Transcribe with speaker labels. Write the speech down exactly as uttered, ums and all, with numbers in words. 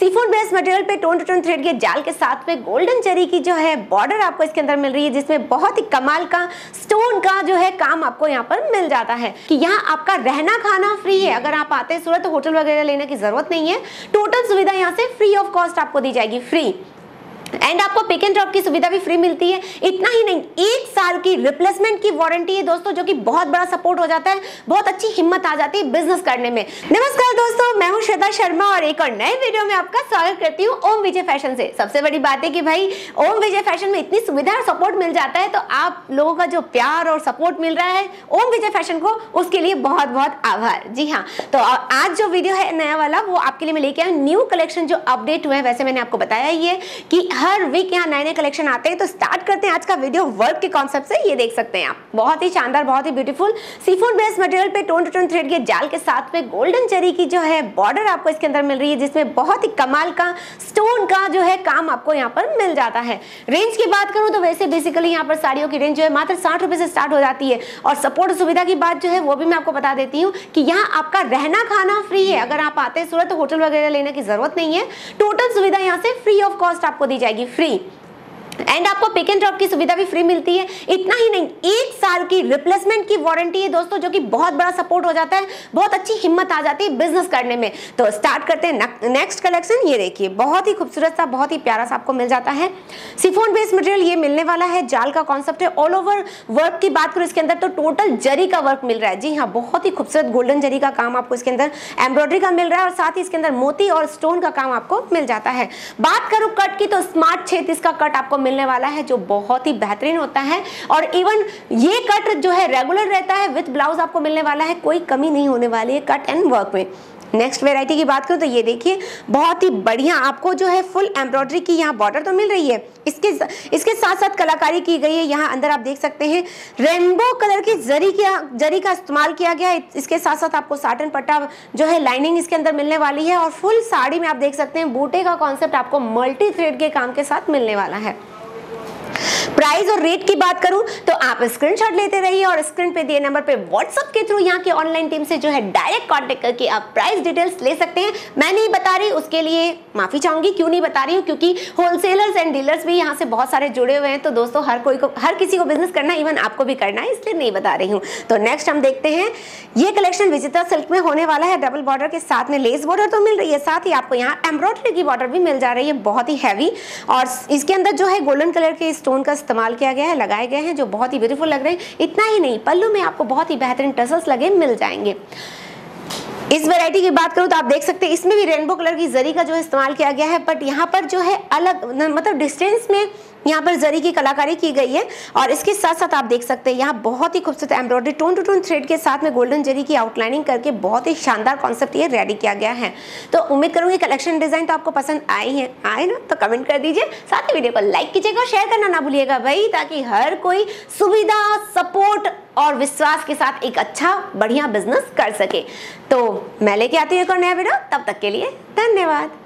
Speaker 1: Seafood based material पे tone to tone thread के जाल के साथ में गोल्डन जरी की जो है बॉर्डर आपको इसके अंदर मिल रही है, जिसमें बहुत ही कमाल का स्टोन का जो है काम आपको यहाँ पर मिल जाता है कि यहाँ आपका रहना खाना फ्री है। अगर आप आते हैं सूरत तो होटल वगैरह लेने की जरूरत नहीं है, टोटल सुविधा यहाँ से फ्री ऑफ कॉस्ट आपको दी जाएगी, फ्री। एंड आपको पिक एंड ड्रॉप की सुविधा भी फ्री मिलती है। इतना ही नहीं, एक साल की रिप्लेसमेंट की वारंटी है दोस्तों, जो कि बहुत बड़ा सपोर्ट हो जाता है, बहुत अच्छी हिम्मत आ जाती है बिजनेस करने में। नमस्कार दोस्तों, मैं हूं श्वेता शर्मा और एक और नए वीडियो में आपका स्वागत करती हूं ओम विजय फैशन से। सबसे बड़ी बात है कि भाई ओम विजय फैशन में इतनी सुविधा और सपोर्ट मिल जाता है, तो आप लोगों का जो प्यार और सपोर्ट मिल रहा है ओम विजय फैशन को, उसके लिए बहुत बहुत आभार। जी हाँ, तो आज जो वीडियो है नया वाला, वो आपके लिए मैं लेके आया न्यू कलेक्शन जो अपडेट हुए हैं। वैसे मैंने आपको बताया ही है कि हर वीक यहाँ नए नए कलेक्शन आते हैं। तो स्टार्ट करते हैं आज का वीडियो वर्क के कॉन्सेप्ट से। ये देख सकते हैं आप, बहुत ही शानदार, बहुत ही ब्यूटीफुल सीफूड बेस्ड मटेरियल पे टोन टू टोन थ्रेड के जाल के साथ में गोल्डन जरी की जो है बॉर्डर आपको इसके अंदर मिल रही है, जिसमें बहुत ही कमाल का स्टोन का जो है काम आपको यहाँ पर मिल जाता है। रेंज की बात करूँ तो वैसे बेसिकली यहाँ पर साड़ियों की रेंज जो है मात्र साठ रुपए से स्टार्ट हो जाती है। और सपोर्ट सुविधा की बात जो है वो भी मैं आपको बता देती हूँ कि यहाँ आपका रहना खाना फ्री है। अगर आप आते हैं सूरत तो होटल वगैरह लेने की जरूरत नहीं है, टोटल सुविधा यहाँ से फ्री ऑफ कॉस्ट आपको दी जाएगी, फ्री। एंड आपको पिक एंड ड्रॉप की सुविधा भी फ्री मिलती है। इतना ही नहीं, एक साल की रिप्लेसमेंट की वारंटी है दोस्तों, जो कि बहुत बड़ा सपोर्ट हो जाता है, बहुत अच्छी हिम्मत आ जाती है बिजनेस करने में। तो स्टार्ट करते हैं नेक्स्ट कलेक्शन। ये देखिए, बहुत ही खूबसूरत सा, बहुत ही प्यारा सा आपको मिल जाता है शिफॉन बेस्ड मटेरियल। ये मिलने वाला है, जाल का कॉन्सेप्ट है। ऑल ओवर वर्क की बात करूँ इसके अंदर तो टोटल जरी का वर्क मिल रहा है। जी हाँ, बहुत ही खूबसूरत गोल्डन जरी का काम आपको इसके अंदर एम्ब्रॉयडरी का मिल रहा है, और साथ ही इसके अंदर मोती और स्टोन का काम आपको मिल जाता है। बात करूँ कट की तो स्मार्ट छेद इसका कट आपको मिलने वाला है, जो बहुत ही बेहतरीन होता है। और इवन ये कट जो है रेगुलर रहता है, विद ब्लाउज आपको मिलने वाला है, कोई कमी नहीं होने वाली है कट एंड वर्क में। नेक्स्ट वेराइटी की बात करूं तो ये देखिए, बहुत ही बढ़िया आपको जो है फुल एम्ब्रॉयडरी की यहाँ बॉर्डर तो मिल रही है। इसके इसके साथ साथ कलाकारी की गई है। यहाँ अंदर आप देख सकते हैं रेनबो कलर की जरी का जरी का इस्तेमाल किया गया है। इसके साथ साथ आपको साटन पट्टा जो है लाइनिंग इसके अंदर मिलने वाली है, और फुल साड़ी में आप देख सकते हैं बूटे का कॉन्सेप्ट आपको मल्टी थ्रेड के काम के साथ मिलने वाला है। प्राइस और रेट की बात करूं तो आप स्क्रीनशॉट लेते रहिए, और स्क्रीन पे दिए नंबर पे व्हाट्सएप के थ्रू यहाँ की ऑनलाइन टीम से जो है डायरेक्ट कांटेक्ट करके आप प्राइस डिटेल्स ले सकते हैं। मैं नहीं बता रही, उसके लिए माफी चाहूंगी। क्यों नहीं बता रही हूँ? क्योंकि होलसेलर्स एंड डीलर्स भी यहाँ से बहुत सारे जुड़े हुए हैं। तो दोस्तों, हर कोई को, हर किसी को बिजनेस करना, इवन आपको भी करना है, इसलिए नहीं बता रही हूँ। तो नेक्स्ट हम देखते हैं, ये कलेक्शन विजेता सिल्क में होने वाला है। डबल बॉर्डर के साथ में लेस बॉर्डर तो मिल रही है, साथ ही आपको यहाँ एम्ब्रॉयडरी की बॉर्डर भी मिल जा रही है, बहुत ही हैवी। और इसके अंदर जो है गोल्डन कलर के स्टोन का इस्तेमाल किया गया है, लगाए गए हैं, जो बहुत ही ब्यूटीफुल लग रहे हैं। इतना ही नहीं, पल्लू में आपको बहुत ही बेहतरीन टसल्स लगे मिल जाएंगे। इस वैरायटी की बात करूं तो आप देख सकते हैं, इसमें भी रेनबो कलर की जरी का जो इस्तेमाल किया गया है, बट यहाँ पर जो है अलग, मतलब डिस्टेंस में यहाँ पर जरी की कलाकारी की गई है। और इसके साथ साथ आप देख सकते हैं यहाँ बहुत ही खूबसूरत embroidery tone to tone thread के साथ में गोल्डन जरी की आउटलाइनिंग करके बहुत ही शानदार कॉन्सेप्ट ये रेडी किया गया है। तो उम्मीद करूंगी कलेक्शन डिजाइन तो आपको पसंद आई है, आए ना? तो कमेंट कर दीजिए, साथ ही वीडियो को लाइक कीजिएगा और शेयर करना ना भूलिएगा भाई, ताकि हर कोई सुविधा, सपोर्ट और विश्वास के साथ एक अच्छा बढ़िया बिजनेस कर सके। तो मैं लेके आती हूँ एक और नया वीडियो, तब तक के लिए धन्यवाद।